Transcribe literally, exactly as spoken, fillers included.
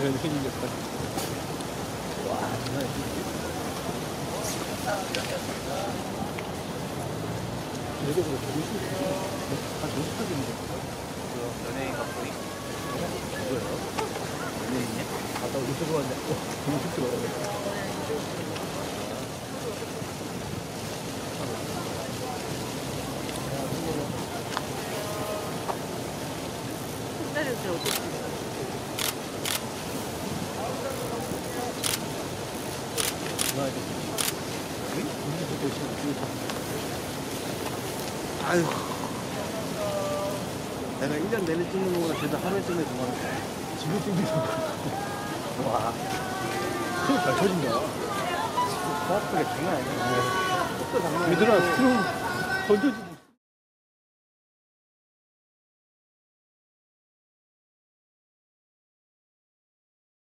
그런 생겼다. 와, 정말. 이래도 뭐 되게 싫어. 아, 너무 축하드립니다. 연예인 갑자기 뭐예요? 연예인이야? 갔다 오고 이쪽으로 왔는데, 어, 너무 쑥스러워. 옛날에 그 어떻게 아유, 내가 일 년 내내 찍는 거보다 그래도 하루에 찍는 그만 집에 찍는 거. 와, 손이 잘 쳐진다. 고압하게 장난 아니야. 얘들아, 그럼 던져지.